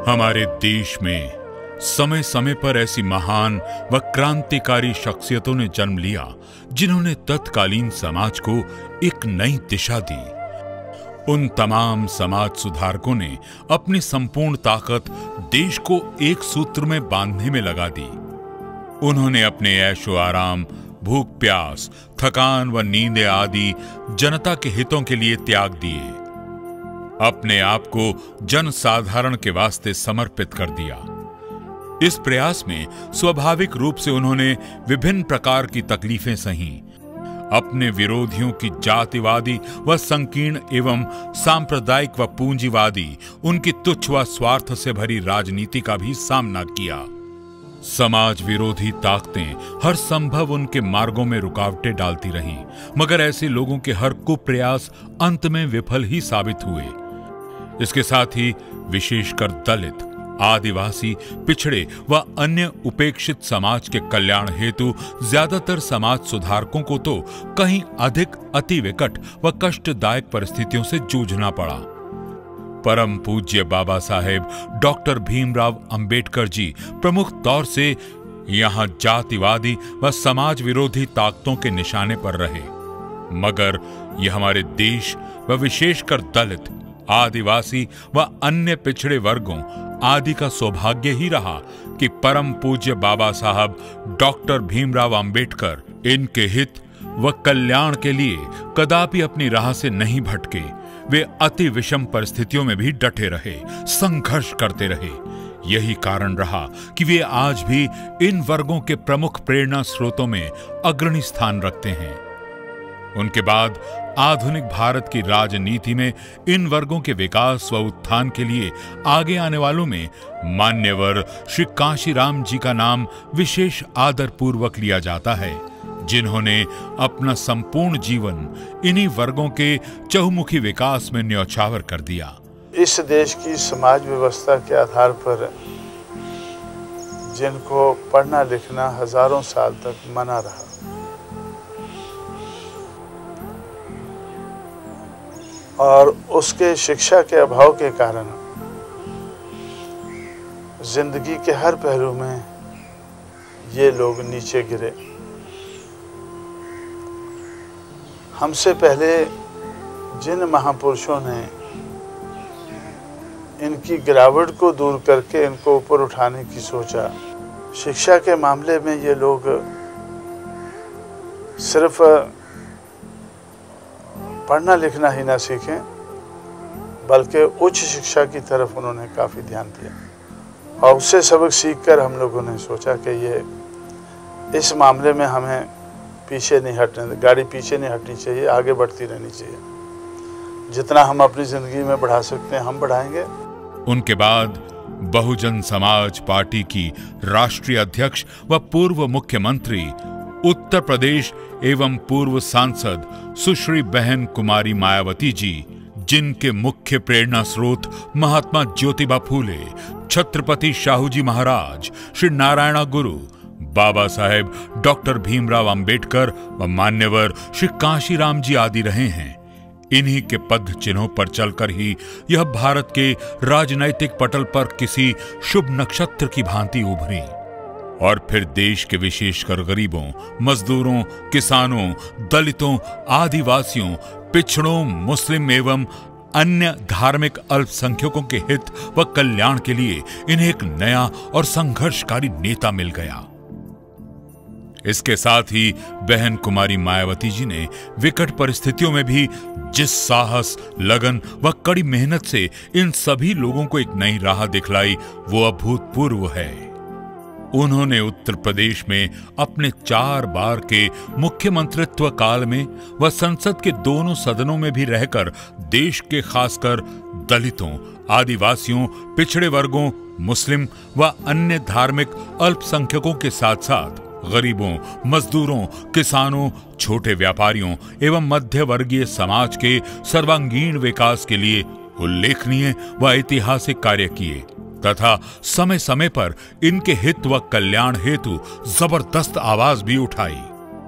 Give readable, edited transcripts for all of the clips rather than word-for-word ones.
हमारे देश में समय समय पर ऐसी महान व क्रांतिकारी शख्सियतों ने जन्म लिया जिन्होंने तत्कालीन समाज को एक नई दिशा दी। उन तमाम समाज सुधारकों ने अपनी संपूर्ण ताकत देश को एक सूत्र में बांधने में लगा दी। उन्होंने अपने ऐशो आराम, भूख प्यास, थकान व नींदें आदि जनता के हितों के लिए त्याग दिए। अपने आप को जनसाधारण के वास्ते समर्पित कर दिया। इस प्रयास में स्वाभाविक रूप से उन्होंने विभिन्न प्रकार की तकलीफें सही। अपने विरोधियों की जातिवादी व संकीर्ण एवं सांप्रदायिक व पूंजीवादी उनकी तुच्छ व स्वार्थ से भरी राजनीति का भी सामना किया। समाज विरोधी ताकतें हर संभव उनके मार्गों में रुकावटें डालती रहीं, मगर ऐसे लोगों के हर कुप्रयास अंत में विफल ही साबित हुए। इसके साथ ही विशेषकर दलित, आदिवासी, पिछड़े व अन्य उपेक्षित समाज के कल्याण हेतु ज्यादातर समाज सुधारकों को तो कहीं अधिक अति विकट व कष्टदायक परिस्थितियों से जूझना पड़ा। परम पूज्य बाबा साहेब डॉक्टर भीमराव अंबेडकर जी प्रमुख तौर से यहां जातिवादी व समाज विरोधी ताकतों के निशाने पर रहे, मगर यह हमारे देश व विशेषकर दलित, आदिवासी व अन्य पिछड़े वर्गों आदि का सौभाग्य ही रहा कि परम पूज्य बाबा साहब डॉक्टर भीमराव अंबेडकर इनके हित व कल्याण के लिए कदापि अपनी राह से नहीं भटके। वे अति विषम परिस्थितियों में भी डटे रहे, संघर्ष करते रहे। यही कारण रहा कि वे आज भी इन वर्गों के प्रमुख प्रेरणा स्रोतों में अग्रणी स्थान रखते हैं। उनके बाद आधुनिक भारत की राजनीति में इन वर्गों के विकास व उत्थान के लिए आगे आने वालों में मान्यवर श्री कांशीराम जी का नाम विशेष आदर पूर्वक लिया जाता है, जिन्होंने अपना संपूर्ण जीवन इन्हीं वर्गों के चहुमुखी विकास में न्यौछावर कर दिया। इस देश की समाज व्यवस्था के आधार पर जिनको पढ़ना लिखना हजारों साल तक मना रहा, और उसके शिक्षा के अभाव के कारण जिंदगी के हर पहलू में ये लोग नीचे गिरे। हमसे पहले जिन महापुरुषों ने इनकी गिरावट को दूर करके इनको ऊपर उठाने की सोचा, शिक्षा के मामले में ये लोग सिर्फ पढ़ना लिखना ही ना सीखें, बल्कि उच्च शिक्षा की तरफ उन्होंने काफ़ी ध्यान दिया। और उससे सबक सीखकर हम लोगों ने सोचा कि ये इस मामले में हमें पीछे नहीं हटने, गाड़ी पीछे नहीं हटनी चाहिए, आगे बढ़ती रहनी चाहिए। जितना हम अपनी ज़िंदगी में बढ़ा सकते हैं हम बढ़ाएंगे। उनके बाद बहुजन समाज पार्टी की राष्ट्रीय अध्यक्ष व पूर्व मुख्यमंत्री, उत्तर प्रदेश एवं पूर्व सांसद सुश्री बहन कुमारी मायावती जी, जिनके मुख्य प्रेरणा स्रोत महात्मा ज्योतिबा फूले, छत्रपति शाहू जी महाराज, श्री नारायण गुरु, बाबा साहेब डॉक्टर भीमराव अंबेडकर व मान्यवर श्री कांशीराम जी आदि रहे हैं। इन्हीं के पद चिन्हों पर चलकर ही यह भारत के राजनैतिक पटल पर किसी शुभ नक्षत्र की भांति उभरी, और फिर देश के विशेषकर गरीबों, मजदूरों, किसानों, दलितों, आदिवासियों, पिछड़ों, मुस्लिम एवं अन्य धार्मिक अल्पसंख्यकों के हित व कल्याण के लिए इन्हें एक नया और संघर्षकारी नेता मिल गया। इसके साथ ही बहन कुमारी मायावती जी ने विकट परिस्थितियों में भी जिस साहस, लगन व कड़ी मेहनत से इन सभी लोगों को एक नई राह दिखलाई, वो अभूतपूर्व है। उन्होंने उत्तर प्रदेश में अपने 4 बार के मुख्यमंत्रित्व काल में व संसद के दोनों सदनों में भी रहकर देश के खासकर दलितों, आदिवासियों, पिछड़े वर्गों, मुस्लिम व अन्य धार्मिक अल्पसंख्यकों के साथ साथ गरीबों, मजदूरों, किसानों, छोटे व्यापारियों एवं मध्य वर्गीय समाज के सर्वांगीण विकास के लिए उल्लेखनीय व ऐतिहासिक कार्य किए तथा समय समय पर इनके हित व कल्याण हेतु जबरदस्त आवाज भी उठाई।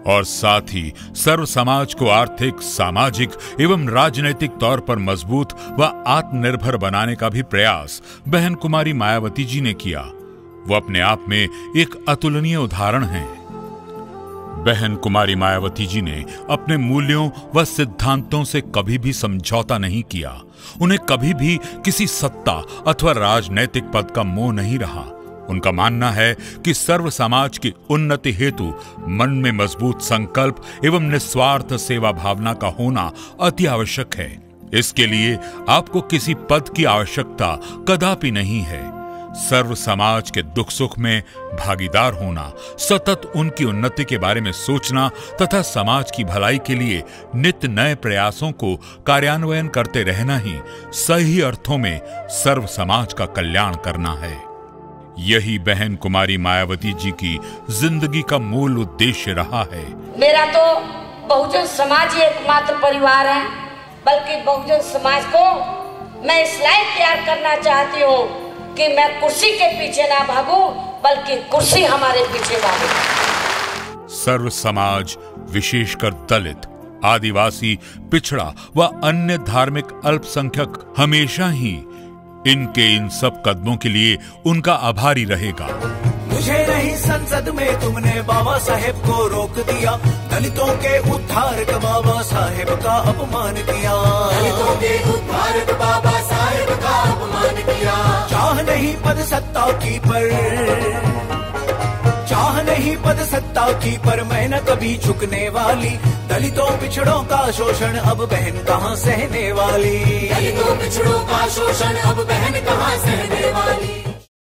और साथ ही सर्व समाज को आर्थिक, सामाजिक एवं राजनीतिक तौर पर मजबूत व आत्मनिर्भर बनाने का भी प्रयास बहन कुमारी मायावती जी ने किया। वो अपने आप में एक अतुलनीय उदाहरण हैं। बहन कुमारी मायावती जी ने अपने मूल्यों व सिद्धांतों से कभी भी समझौता नहीं किया। उन्हें कभी भी किसी सत्ता अथवा राजनैतिक पद का मोह नहीं रहा। उनका मानना है कि सर्व समाज की उन्नति हेतु मन में मजबूत संकल्प एवं निस्वार्थ सेवा भावना का होना अति आवश्यक है। इसके लिए आपको किसी पद की आवश्यकता कदापि नहीं है। सर्व समाज के दुख सुख में भागीदार होना, सतत उनकी उन्नति के बारे में सोचना तथा समाज की भलाई के लिए नित्य नए प्रयासों को कार्यान्वयन करते रहना ही सही अर्थों में सर्व समाज का कल्याण करना है। यही बहन कुमारी मायावती जी की जिंदगी का मूल उद्देश्य रहा है। मेरा तो बहुजन समाज ही एकमात्र परिवार है, बल्कि बहुजन समाज को मैं इस लायक तैयार करना चाहती हूँ कि मैं कुर्सी के पीछे ना भागूं, बल्कि कुर्सी हमारे पीछे भागे। सर्व समाज, विशेषकर दलित, आदिवासी, पिछड़ा व अन्य धार्मिक अल्पसंख्यक हमेशा ही इनके इन सब कदमों के लिए उनका आभारी रहेगा। मुझे नहीं संसद में तुमने बाबा साहेब को रोक दिया, दलितों के उद्धारक बाबा साहेब का अपमान किया। दलितों के उद्धारक बाबा साहेब का अपमान किया। चाह नहीं पद सत्ता की पर, चाह नहीं पद सत्ता की पर मैं न कभी झुकने वाली। दलितों पिछड़ों का शोषण अब बहन कहाँ सहने वाली। दलितों पिछड़ों का शोषण अब बहन कहाँ सहने वाली।